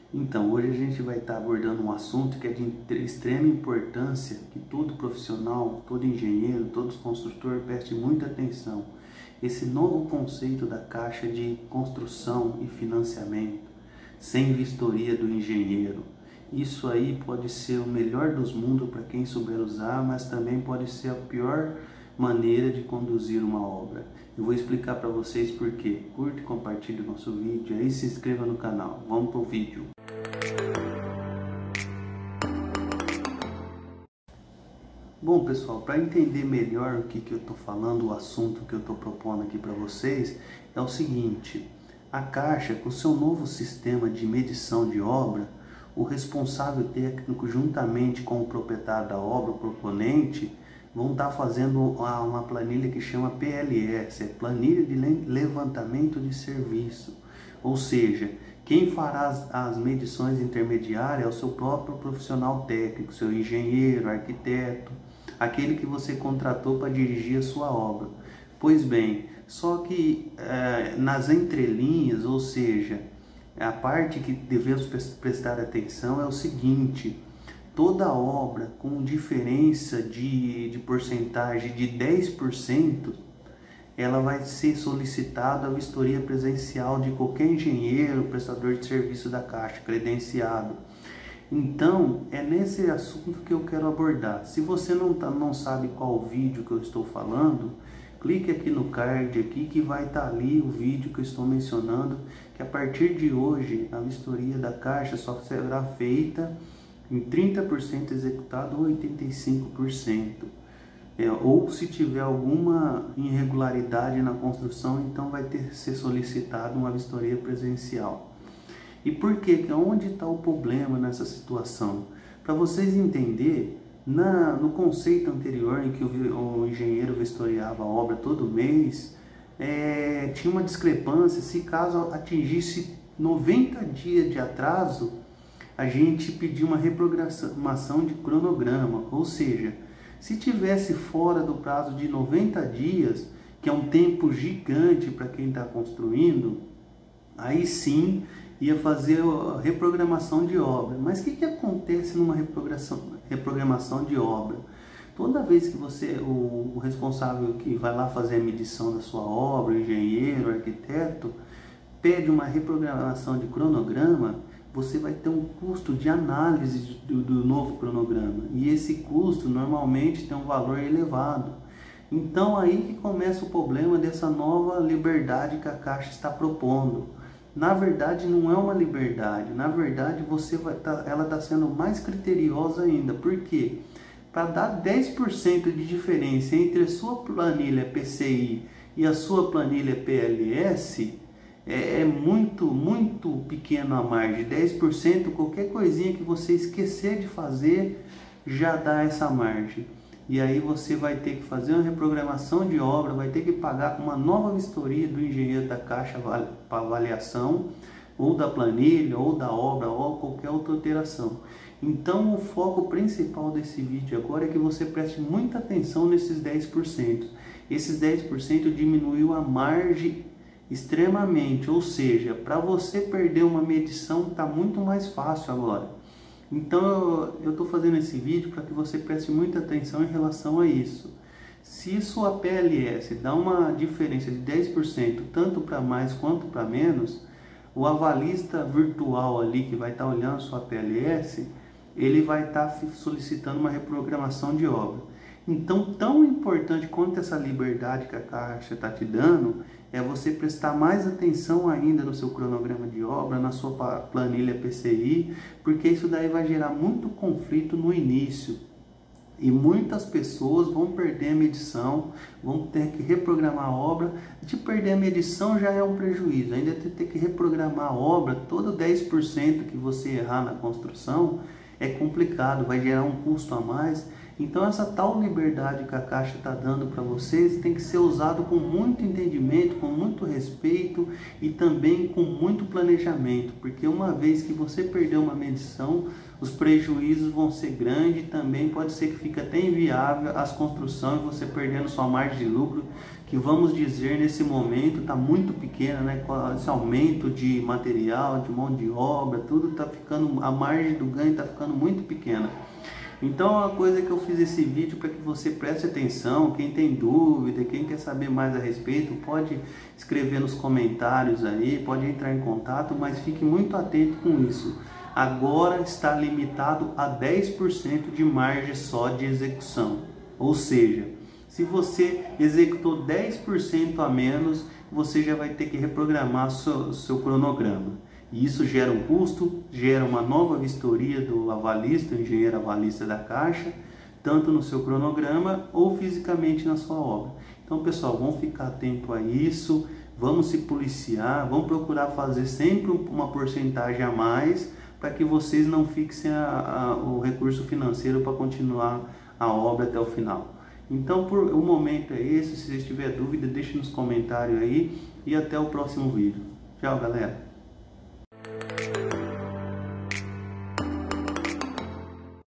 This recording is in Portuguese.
Então, hoje a gente vai estar abordando um assunto que é de extrema importância, que todo profissional, todo engenheiro, todo construtor preste muita atenção. Esse novo conceito da Caixa de construção e financiamento, sem vistoria do engenheiro. Isso aí pode ser o melhor dos mundos para quem souber usar, mas também pode ser a pior maneira de conduzir uma obra. Eu vou explicar para vocês por quê. Curte e compartilhe o nosso vídeo, aí se inscreva no canal. Vamos para o vídeo. Bom pessoal, para entender melhor o que eu estou falando, o assunto que eu estou propondo aqui para vocês, é o seguinte: a Caixa, com o seu novo sistema de medição de obra, o responsável técnico, juntamente com o proprietário da obra, o proponente, vão estar fazendo uma planilha que chama PLS, é Planilha de Levantamento de Serviço. Ou seja, quem fará as medições intermediárias é o seu próprio profissional técnico, seu engenheiro, arquiteto, aquele que você contratou para dirigir a sua obra. Pois bem, só que nas entrelinhas, ou seja, a parte que devemos prestar atenção é o seguinte: toda obra com diferença de porcentagem de 10%, ela vai ser solicitada a vistoria presencial de qualquer engenheiro, prestador de serviço da Caixa, credenciado. Então, é nesse assunto que eu quero abordar. Se você não sabe qual vídeo que eu estou falando, clique aqui no card aqui que vai estar ali o vídeo que eu estou mencionando, que a partir de hoje a vistoria da Caixa só será feita em 30% executado ou 85%. Ou se tiver alguma irregularidade na construção, então vai ter que ser solicitado uma vistoria presencial. E por quê? Onde está o problema nessa situação? Para vocês entenderem, no conceito anterior em que o engenheiro vistoriava a obra todo mês, tinha uma discrepância. Se caso atingisse 90 dias de atraso, a gente pedia uma reprogramação de cronograma, ou seja, se tivesse fora do prazo de 90 dias, que é um tempo gigante para quem está construindo, aí sim ia fazer a reprogramação de obra. Mas o que acontece numa reprogramação de obra? Toda vez que o responsável que vai lá fazer a medição da sua obra, o engenheiro, o arquiteto, pede uma reprogramação de cronograma, você vai ter um custo de análise do novo cronograma. E esse custo normalmente tem um valor elevado. Então aí que começa o problema dessa nova liberdade que a Caixa está propondo. Na verdade não é uma liberdade, na verdade ela está sendo mais criteriosa ainda. Por quê? Para dar 10% de diferença entre a sua planilha PCI e a sua planilha PLS, é muito pequeno a margem. 10%, qualquer coisinha que você esquecer de fazer já dá essa margem. E aí você vai ter que fazer uma reprogramação de obra, vai ter que pagar uma nova vistoria do engenheiro da Caixa para avaliação, ou da planilha, ou da obra, ou qualquer outra alteração. Então o foco principal desse vídeo agora é que você preste muita atenção nesses 10%. Esses 10% diminuiu a margem extremamente, ou seja, para você perder uma medição está muito mais fácil agora. Então eu estou fazendo esse vídeo para que você preste muita atenção em relação a isso. Se sua PLS dá uma diferença de 10%, tanto para mais quanto para menos, o avalista virtual ali que vai estar olhando sua PLS, ele vai estar solicitando uma reprogramação de obra. Então, tão importante quanto essa liberdade que a Caixa está te dando, é você prestar mais atenção ainda no seu cronograma de obra, na sua planilha PCI, porque isso daí vai gerar muito conflito no início. E muitas pessoas vão perder a medição, vão ter que reprogramar a obra. De perder a medição já é um prejuízo, ainda ter que reprogramar a obra, todo 10% que você errar na construção é complicado, vai gerar um custo a mais. Então essa tal liberdade que a Caixa está dando para vocês tem que ser usado com muito entendimento, com muito respeito e também com muito planejamento, porque uma vez que você perder uma medição, os prejuízos vão ser grandes e também pode ser que fique até inviável as construções, você perdendo sua margem de lucro, que vamos dizer nesse momento está muito pequena, né? Com esse aumento de material, de mão de obra, tudo está ficando, a margem do ganho está ficando muito pequena. Então a coisa que eu fiz esse vídeo para que você preste atenção, quem tem dúvida, quem quer saber mais a respeito, pode escrever nos comentários aí, pode entrar em contato, mas fique muito atento com isso. Agora está limitado a 10% de margem só de execução, ou seja, se você executou 10% a menos, você já vai ter que reprogramar seu cronograma. E isso gera um custo, gera uma nova vistoria do avalista, o engenheiro avalista da Caixa, tanto no seu cronograma ou fisicamente na sua obra. Então, pessoal, vamos ficar atento a isso, vamos se policiar, vamos procurar fazer sempre uma porcentagem a mais para que vocês não fixem o recurso financeiro para continuar a obra até o final. Então, o momento é esse. Se vocês tiverem dúvida, deixe nos comentários aí e até o próximo vídeo. Tchau, galera!